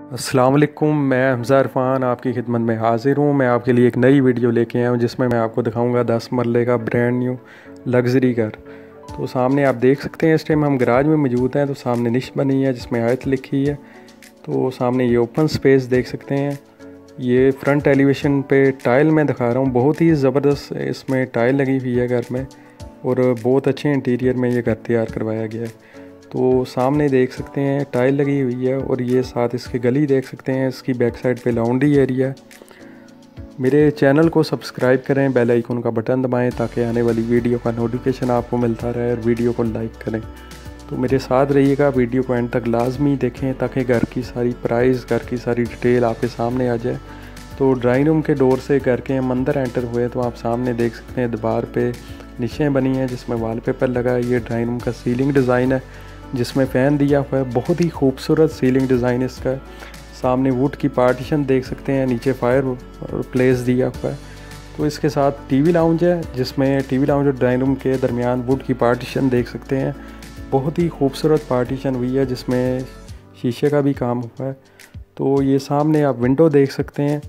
अस्सलाम वालेकुम, मैं हमज़ा इरफ़ान आपकी खिदमत में हाज़िर हूँ। मैं आपके लिए एक नई वीडियो लेके आया हूँ जिसमें मैं आपको दिखाऊंगा 10 मरले का ब्रांड न्यू लग्ज़री घर। तो सामने आप देख सकते हैं इस टाइम हम गराज में मौजूद हैं। तो सामने निश बनी है जिसमें आयत लिखी है। तो सामने ये ओपन स्पेस देख सकते हैं। ये फ्रंट एलिवेशन पे टाइल मैं दिखा रहा हूँ, बहुत ही ज़बरदस्त इसमें टाइल लगी हुई है घर में और बहुत अच्छे इंटीरियर में ये घर तैयार करवाया गया है। तो सामने देख सकते हैं टाइल लगी हुई है और ये साथ इसके गली देख सकते हैं। इसकी बैक साइड पे लॉन्ड्री एरिया है। मेरे चैनल को सब्सक्राइब करें, बेल आइकन का बटन दबाएं ताकि आने वाली वीडियो का नोटिफिकेशन आपको मिलता रहे और वीडियो को लाइक करें। तो मेरे साथ रहिएगा, वीडियो को एंड तक लाजमी देखें ताकि घर की सारी प्राइस, घर की सारी डिटेल आपके सामने आ जाए। तो ड्राइंग रूम के डोर से घर के हम अंदर एंटर हुए तो आप सामने देख सकते हैं दीवार पे निशें बनी हैं जिसमें वॉलपेपर लगा है। ये ड्राइंग रूम का सीलिंग डिज़ाइन है जिसमें फ़ैन दिया हुआ है। बहुत ही खूबसूरत सीलिंग डिज़ाइन इसका है। सामने वुड की पार्टीशन देख सकते हैं, नीचे फायर प्लेस दिया हुआ है। तो इसके साथ टीवी लाउंज है जिसमें टीवी लाउंज और ड्राइंग रूम के दरमियान वुड की पार्टीशन देख सकते हैं। बहुत ही खूबसूरत पार्टीशन हुई है जिसमें शीशे का भी काम हुआ है। तो ये सामने आप विंडो देख सकते हैं,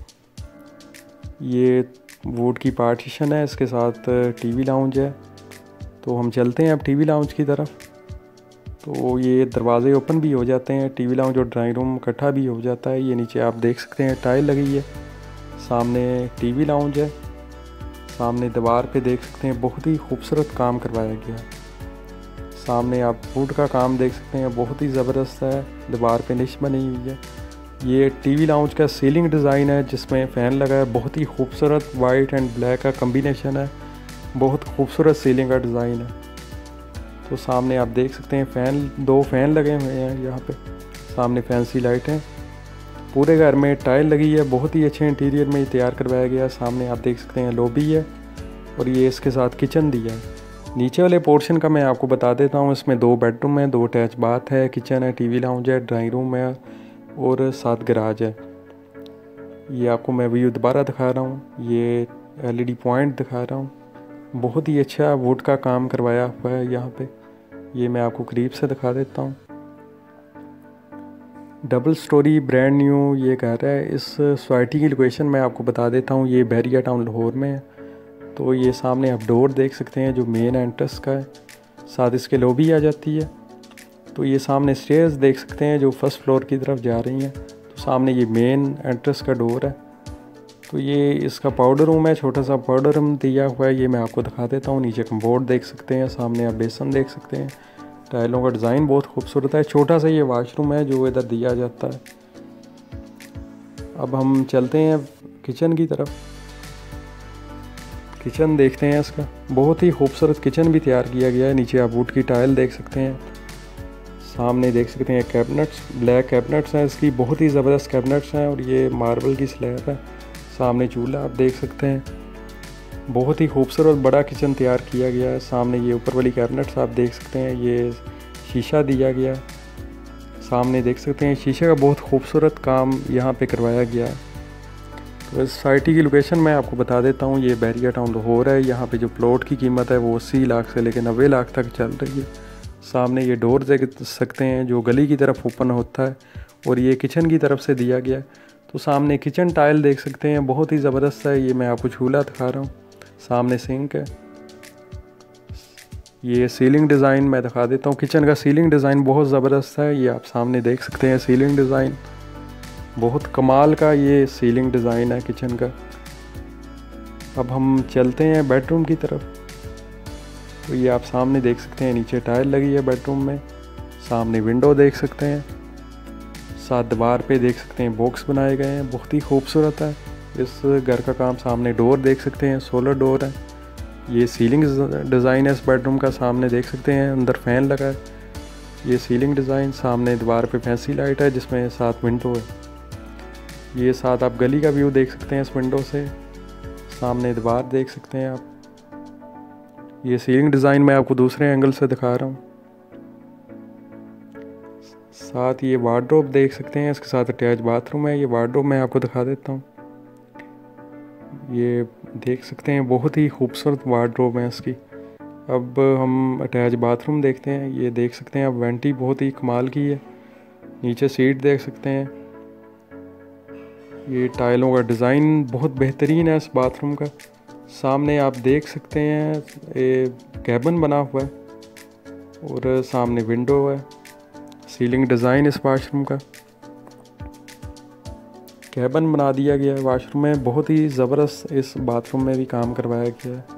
ये वुड की पार्टीशन है, इसके साथ टीवी लाउंज है। तो हम चलते हैं अब टीवी लाउंज की तरफ। तो ये दरवाज़े ओपन भी हो जाते हैं, टीवी लाउंज और ड्राइंग रूम इकट्ठा भी हो जाता है। ये नीचे आप देख सकते हैं टाइल लगी है, सामने टीवी लाउंज है। सामने दीवार पे देख सकते हैं बहुत ही खूबसूरत काम करवाया गया है। सामने आप वुड का काम देख सकते हैं, बहुत ही ज़बरदस्त है। दीवार पे निश बनी हुई है। ये टीवी लाउंज का सीलिंग डिज़ाइन है जिसमें फ़ैन लगा है। बहुत ही खूबसूरत वाइट एंड ब्लैक का कम्बिनेशन है, बहुत खूबसूरत सीलिंग का डिज़ाइन है। तो सामने आप देख सकते हैं दो फ़ैन लगे हुए हैं यहाँ पे। सामने फैंसी लाइट है। पूरे घर में टाइल लगी है, बहुत ही अच्छे इंटीरियर में तैयार करवाया गया है। सामने आप देख सकते हैं लॉबी है और ये इसके साथ किचन दिया है। नीचे वाले पोर्शन का मैं आपको बता देता हूँ। इसमें 2 बेडरूम है, 2 अटैच बाथ है, किचन है, टीवी लाउंज है, ड्राइंग रूम है और साथ गराज है। ये आपको मैं व्यू दोबारा दिखा रहा हूँ, ये LED पॉइंट दिखा रहा हूँ। बहुत ही अच्छा वुड का काम करवाया हुआ है यहाँ पे। ये मैं आपको करीब से दिखा देता हूँ। डबल स्टोरी ब्रांड न्यू ये घर है। इस सोसाइटी की लोकेशन मैं आपको बता देता हूँ, ये बहरिया टाउन लाहौर में है। तो ये सामने आप डोर देख सकते हैं जो मेन एंट्रेंस का है, साथ इसके लॉबी आ जाती है। तो ये सामने स्टेयर्स देख सकते हैं जो फर्स्ट फ्लोर की तरफ जा रही हैं। तो सामने ये मेन एंट्रेंस का डोर है। तो ये इसका पाउडर रूम है, छोटा सा पाउडर रूम दिया हुआ है, ये मैं आपको दिखा देता हूँ। नीचे कम्बोर्ड देख सकते हैं, सामने आप बेसन देख सकते हैं। टाइलों का डिज़ाइन बहुत खूबसूरत है। छोटा सा ये वाशरूम है जो इधर दिया जाता है। अब हम चलते हैं किचन की तरफ। किचन देखते हैं इसका, बहुत ही खूबसूरत किचन भी तैयार किया गया है। नीचे आप वुड की टाइल देख सकते हैं। सामने देख सकते हैं कैबिनेट्स, ब्लैक कैबिनेट्स हैं इसकी, बहुत ही ज़बरदस्त कैबिनेट्स हैं और ये मार्बल की स्लैब है। सामने चूल्हा आप देख सकते हैं। बहुत ही खूबसूरत बड़ा किचन तैयार किया गया है। सामने ये ऊपर वाली कैबिनेट्स आप देख सकते हैं, ये शीशा दिया गया। सामने देख सकते हैं शीशे का बहुत खूबसूरत काम यहाँ पे करवाया गया है। तो इस सोसाइटी की लोकेशन मैं आपको बता देता हूँ, ये बहरिया टाउन लाहौर है। यहाँ पे जो प्लॉट की कीमत है वो 80 लाख से लेकर 90 लाख तक चल रही है। सामने ये डोर देख सकते हैं जो गली की तरफ ओपन होता है और ये किचन की तरफ से दिया गया है। तो सामने किचन टाइल देख सकते हैं, बहुत ही ज़बरदस्त है। ये मैं आपको चूल्हा दिखा रहा हूँ। सामने सिंक है। ये सीलिंग डिज़ाइन मैं दिखा देता हूँ। किचन का सीलिंग डिज़ाइन बहुत ज़बरदस्त है। ये आप सामने देख सकते हैं सीलिंग डिज़ाइन, बहुत कमाल का ये सीलिंग डिज़ाइन है किचन का। अब हम चलते हैं बेडरूम की तरफ। तो ये आप सामने देख सकते हैं नीचे टाइल लगी है बेडरूम में। सामने विंडो देख सकते हैं, साथ दीवार पे देख सकते हैं बॉक्स बनाए गए हैं, बहुत ही खूबसूरत है इस घर का काम। सामने डोर देख सकते हैं, सोलर डोर है। ये सीलिंग डिज़ाइन है इस बेडरूम का, सामने देख सकते हैं अंदर फ़ैन लगा है। ये सीलिंग डिज़ाइन, सामने दीवार पे फैंसी लाइट है जिसमें साथ विंडो है। ये साथ आप गली का व्यू देख सकते हैं इस विंडो से। सामने दीवार देख सकते हैं आप। ये सीलिंग डिज़ाइन मैं आपको दूसरे एंगल से दिखा रहा हूँ। साथ ये वार्डरोब देख सकते हैं, इसके साथ अटैच बाथरूम है। ये वार्डरोब मैं आपको दिखा देता हूँ। ये देख सकते हैं बहुत ही खूबसूरत वार्डरोब है इसकी। अब हम अटैच बाथरूम देखते हैं। ये देख सकते हैं आप वेंटी बहुत ही कमाल की है। नीचे सीट देख सकते हैं। ये टाइलों का डिज़ाइन बहुत बेहतरीन है इस बाथरूम का। सामने आप देख सकते हैं कैबिन बना हुआ है और सामने विंडो है। सीलिंग डिज़ाइन इस वाशरूम का, कैबिन बना दिया गया है वाशरूम में। बहुत ही ज़बरदस्त इस बाथरूम में भी काम करवाया गया है।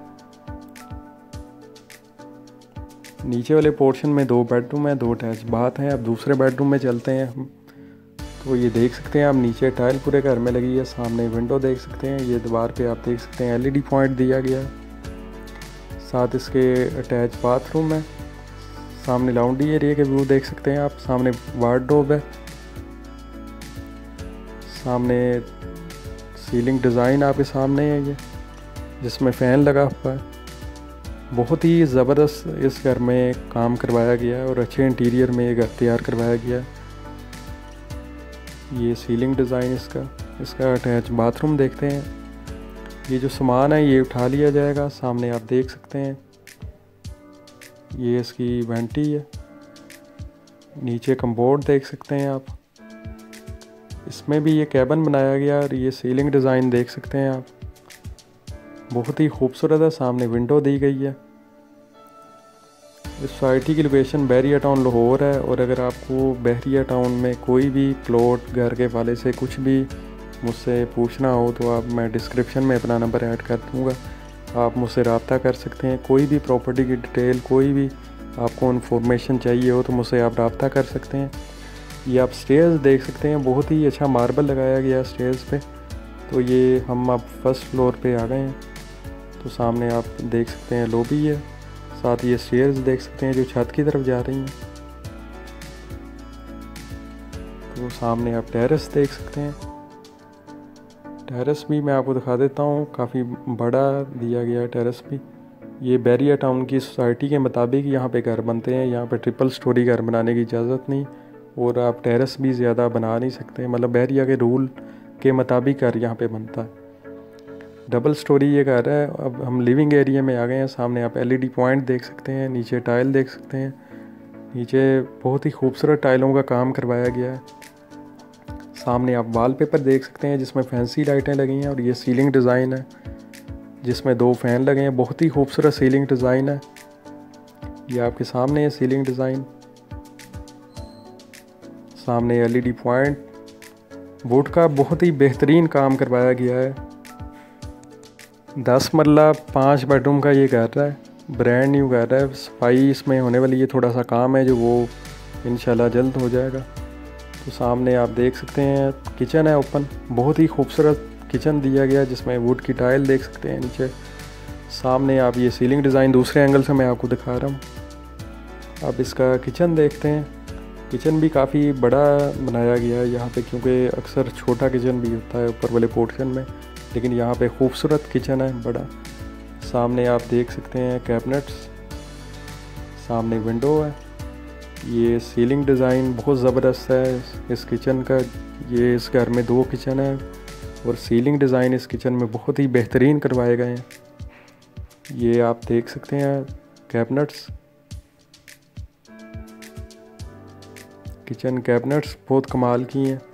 नीचे वाले पोर्शन में 2 बेडरूम है, 2 अटैच बाथ हैं। अब दूसरे बेडरूम में चलते हैं हम। तो ये देख सकते हैं आप, नीचे टाइल पूरे घर में लगी है। सामने विंडो देख सकते हैं, ये दीवार पे आप देख सकते हैं LED पॉइंट दिया गया है। साथ इसके अटैच बाथरूम है। सामने लाउंड्री एरिया के व्यू देख सकते हैं आप। सामने वार्डरोब है। सामने सीलिंग डिज़ाइन आपके सामने है ये, जिसमें फ़ैन लगा हुआ है। बहुत ही ज़बरदस्त इस घर में काम करवाया गया है और अच्छे इंटीरियर में ये घर तैयार करवाया गया है। ये सीलिंग डिज़ाइन इसका अटैच बाथरूम देखते हैं। ये जो सामान है ये उठा लिया जाएगा। सामने आप देख सकते हैं ये इसकी वेंटी है। नीचे कम्बोर्ड देख सकते हैं आप। इसमें भी ये कैबिन बनाया गया और ये सीलिंग डिज़ाइन देख सकते हैं आप, बहुत ही खूबसूरत है। सामने विंडो दी गई है। इस सोसाइटी की लोकेशन बहरिया टाउन लाहौर है। और अगर आपको बहरिया टाउन में कोई भी प्लॉट घर के वाले से कुछ भी मुझसे पूछना हो तो मैं डिस्क्रिप्शन में अपना नंबर ऐड कर दूँगा, आप मुझसे रब्ता कर सकते हैं। कोई भी प्रॉपर्टी की डिटेल, कोई भी आपको इन्फॉर्मेशन चाहिए हो तो मुझसे आप रब्ता कर सकते हैं। ये आप स्टेयर्स देख सकते हैं, बहुत ही अच्छा मार्बल लगाया गया है स्टेयर्स पे। तो ये हम अब फर्स्ट फ्लोर पे आ गए हैं। तो सामने आप देख सकते हैं लॉबी है। साथ ये स्टेयर्स देख सकते हैं जो छत की तरफ जा रही हैं। तो सामने आप टेरेस देख सकते हैं। टेरेस भी मैं आपको दिखा देता हूँ, काफ़ी बड़ा दिया गया है टेरेस भी। ये बहरिया टाउन की सोसाइटी के मुताबिक यहाँ पे घर बनते हैं। यहाँ पे ट्रिपल स्टोरी घर बनाने की इजाज़त नहीं, और आप टेरेस भी ज़्यादा बना नहीं सकते। मतलब बहरिया के रूल के मुताबिक घर यहाँ पे बनता है। डबल स्टोरी ये घर है। अब हम लिविंग एरिया में आ गए हैं। सामने आप LED पॉइंट देख सकते हैं। नीचे टाइल देख सकते हैं। नीचे बहुत ही खूबसूरत टाइलों का काम करवाया गया है। सामने आप वॉलपेपर देख सकते हैं जिसमें फैंसी लाइटें लगी हैं। और ये सीलिंग डिज़ाइन है जिसमें 2 फ़ैन लगे हैं। बहुत ही खूबसूरत सीलिंग डिज़ाइन है। ये आपके सामने है सीलिंग डिज़ाइन। सामने LED पॉइंट, वुड का बहुत ही बेहतरीन काम करवाया गया है। 10 मरला 5 बेडरूम का ये घर है, ब्रांड न्यू घर है। सफाई इसमें होने वाली है, थोड़ा सा काम है जो वो इंशाल्लाह जल्द हो जाएगा। तो सामने आप देख सकते हैं किचन है ओपन, बहुत ही खूबसूरत किचन दिया गया जिसमें वुड की टाइल देख सकते हैं नीचे। सामने आप ये सीलिंग डिज़ाइन दूसरे एंगल से मैं आपको दिखा रहा हूँ। अब इसका किचन देखते हैं। किचन भी काफ़ी बड़ा बनाया गया है यहाँ पे, क्योंकि अक्सर छोटा किचन भी होता है ऊपर वाले पोर्शन में, लेकिन यहाँ पे खूबसूरत किचन है बड़ा। सामने आप देख सकते हैं कैबिनेट्स, सामने विंडो है। ये सीलिंग डिज़ाइन बहुत ज़बरदस्त है इस किचन का। ये इस घर में 2 किचन है और सीलिंग डिज़ाइन इस किचन में बहुत ही बेहतरीन करवाए गए हैं। ये आप देख सकते हैं कैबिनेट्स, किचन कैबिनेट्स बहुत कमाल की हैं।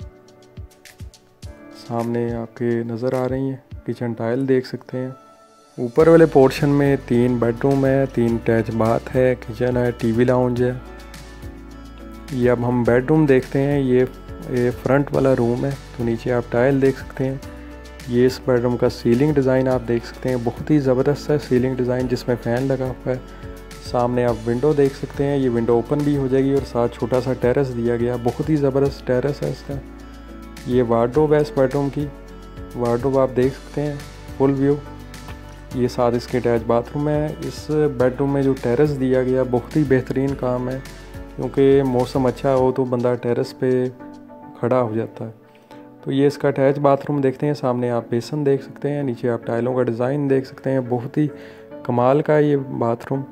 सामने आपके नज़र आ रही हैं किचन टाइल देख सकते हैं। ऊपर वाले पोर्शन में 3 बेडरूम है, 3 अटैच बाथ है, किचन है, TV लाउंज है। ये अब हम बेडरूम देखते हैं। ये फ्रंट वाला रूम है। तो नीचे आप टाइल देख सकते हैं। ये इस बेडरूम का सीलिंग डिज़ाइन आप देख सकते हैं, बहुत ही ज़बरदस्त है सीलिंग डिज़ाइन जिसमें फ़ैन लगा हुआ है। सामने आप विंडो देख सकते हैं, ये विंडो ओपन भी हो जाएगी और साथ छोटा सा टेरेस दिया गया, बहुत ही ज़बरदस्त टेरेस है इसका। ये वार्डरोब है इस बेडरूम की, वार्डरोब आप देख सकते हैं फुल व्यू। ये साथ इसके अटैच बाथरूम है। इस बेडरूम में जो टेरेस दिया गया बहुत ही बेहतरीन काम है, क्योंकि मौसम अच्छा हो तो बंदा टेरेस पे खड़ा हो जाता है। तो ये इसका अटैच बाथरूम देखते हैं। सामने आप बेसन देख सकते हैं, नीचे आप टाइलों का डिज़ाइन देख सकते हैं, बहुत ही कमाल का ये बाथरूम।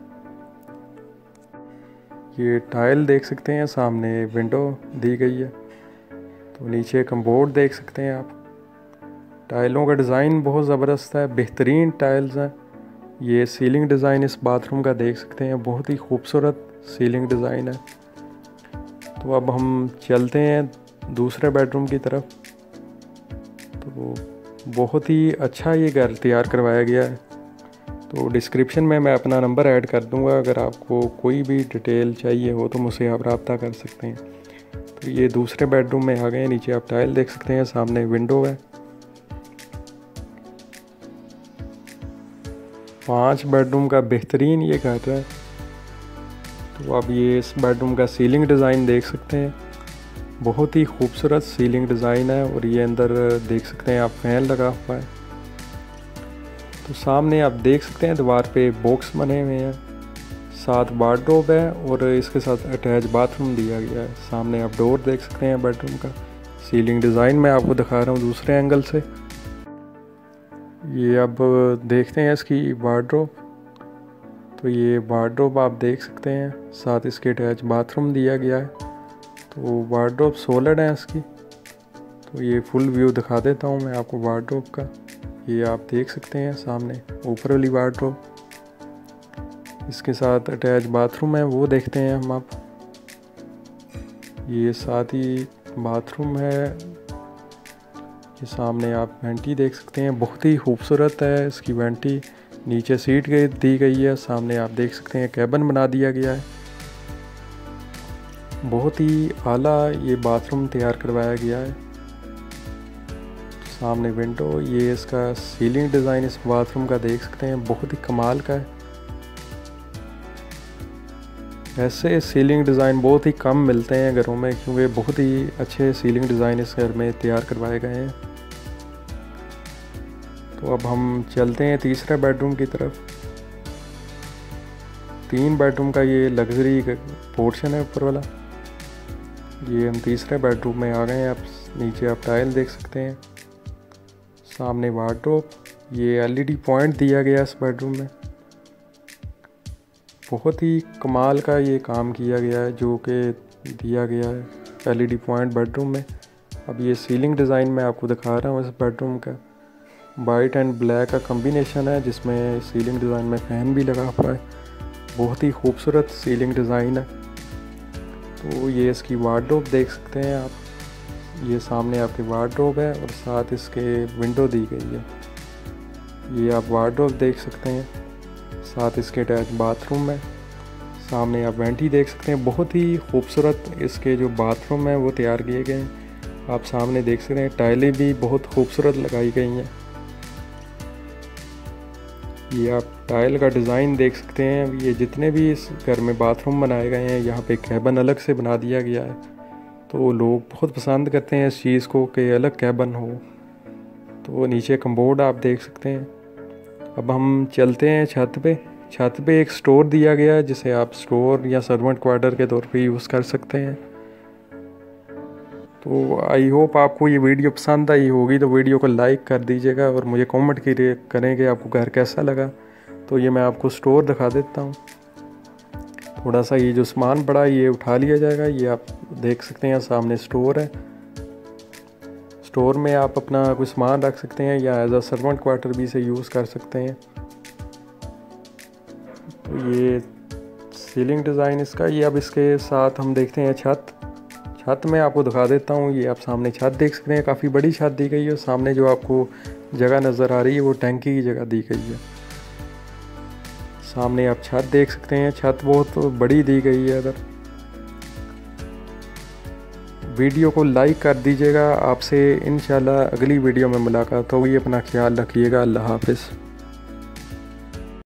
ये टाइल देख सकते हैं, सामने विंडो दी गई है। तो नीचे कम्बोर्ड देख सकते हैं आप। टाइलों का डिज़ाइन बहुत ज़बरदस्त है, बेहतरीन टाइल्स हैं। ये सीलिंग डिज़ाइन इस बाथरूम का देख सकते हैं, बहुत ही खूबसूरत सीलिंग डिज़ाइन है। तो अब हम चलते हैं दूसरे बेडरूम की तरफ। तो बहुत ही अच्छा ये घर तैयार करवाया गया है। तो डिस्क्रिप्शन में मैं अपना नंबर ऐड कर दूंगा, अगर आपको कोई भी डिटेल चाहिए हो तो मुझसे आप रब्ता कर सकते हैं। तो ये दूसरे बेडरूम में आ गए हैं। नीचे आप टाइल देख सकते हैं, सामने विंडो है। 5 बेडरूम का बेहतरीन ये घर है। तो आप ये इस बेडरूम का सीलिंग डिज़ाइन देख सकते हैं, बहुत ही खूबसूरत सीलिंग डिज़ाइन है। और ये अंदर देख सकते हैं आप फैन लगा हुआ है। तो सामने आप देख सकते हैं दीवार पे बॉक्स बने हुए हैं, साथ वार्डरोब है और इसके साथ अटैच बाथरूम दिया गया है। सामने आप डोर देख सकते हैं बेडरूम का। सीलिंग डिज़ाइन मैं आपको दिखा रहा हूँ दूसरे एंगल से। ये अब देखते हैं इसकी वार्डरोब। तो ये वार्डरोब आप देख सकते हैं, साथ इसके अटैच बाथरूम दिया गया है। तो वार्डरोब सॉलिड है इसकी। तो ये फुल व्यू दिखा देता हूँ मैं आपको वार्डरोब का। ये आप देख सकते हैं सामने ऊपर वाली वार्डरोब, इसके साथ अटैच बाथरूम है, वो देखते हैं हम आप। ये साथ ही बाथरूम है। ये सामने आप वेंटी देख सकते हैं, बहुत ही खूबसूरत है इसकी वेंटी। नीचे सीट दी गई है। सामने आप देख सकते हैं कैबिन बना दिया गया है। बहुत ही आला ये बाथरूम तैयार करवाया गया है। सामने विंडो, ये इसका सीलिंग डिज़ाइन इस बाथरूम का देख सकते हैं, बहुत ही कमाल का है। ऐसे सीलिंग डिज़ाइन बहुत ही कम मिलते हैं घरों में, क्योंकि बहुत ही अच्छे सीलिंग डिज़ाइन इस घर में तैयार करवाए गए हैं। तो अब हम चलते हैं तीसरे बेडरूम की तरफ। 3 बेडरूम का ये लग्जरी पोर्शन है ऊपर वाला। ये हम तीसरे बेडरूम में आ गए हैं। आप नीचे आप टाइल देख सकते हैं, सामने वार्डरोब। ये LED पॉइंट दिया गया इस बेडरूम में, बहुत ही कमाल का ये काम किया गया है जो कि दिया गया है LED पॉइंट बेडरूम में। अब ये सीलिंग डिज़ाइन मैं आपको दिखा रहा हूँ इस बेडरूम का। वाइट एंड ब्लैक का कॉम्बिनेशन है, जिसमें सीलिंग डिज़ाइन में फ़ैन भी लगा हुआ है। बहुत ही खूबसूरत सीलिंग डिज़ाइन है। तो ये इसकी वार्डरोब देख सकते हैं आप। ये सामने आपकी वार्डरोब है और साथ इसके विंडो दी गई है। ये आप वार्डरोब देख सकते हैं, साथ इसके अटैच बाथरूम है। सामने आप वेंटी देख सकते हैं, बहुत ही खूबसूरत इसके जो बाथरूम है वो तैयार किए गए हैं। आप सामने देख सकते हैं टाइलें भी बहुत खूबसूरत लगाई गई हैं। ये आप टाइल का डिज़ाइन देख सकते हैं। ये जितने भी इस घर में बाथरूम बनाए गए हैं, यहाँ पे कैबिन अलग से बना दिया गया है। तो लोग बहुत पसंद करते हैं इस चीज़ को कि अलग कैबिन हो। तो नीचे कमोड आप देख सकते हैं। अब हम चलते हैं छत पे। छत पे एक स्टोर दिया गया है, जिसे आप स्टोर या सर्वेंट क्वार्टर के तौर पे यूज़ कर सकते हैं। तो आई होप आपको ये वीडियो पसंद आई होगी। तो वीडियो को लाइक कर दीजिएगा और मुझे कमेंट करें कि आपको घर कैसा लगा। तो ये मैं आपको स्टोर दिखा देता हूँ। थोड़ा सा ये जो सामान पड़ा है ये उठा लिया जाएगा। ये आप देख सकते हैं सामने स्टोर है। स्टोर में आप अपना कोई सामान रख सकते हैं या एज अ सर्वेंट क्वार्टर भी इसे यूज़ कर सकते हैं। तो ये सीलिंग डिज़ाइन इसका। ये अब इसके साथ हम देखते हैं छत में आपको दिखा देता हूँ। ये आप सामने छत देख सकते हैं, काफ़ी बड़ी छत दी गई है। सामने जो आपको जगह नज़र आ रही है वो टैंकी की जगह दी गई है। सामने आप छत देख सकते हैं, छत बहुत बड़ी दी गई है इधर। वीडियो को लाइक कर दीजिएगा। आपसे इंशाल्लाह अगली वीडियो में मुलाकात होगी। अपना ख्याल रखिएगा। अल्लाह हाफ़िज़।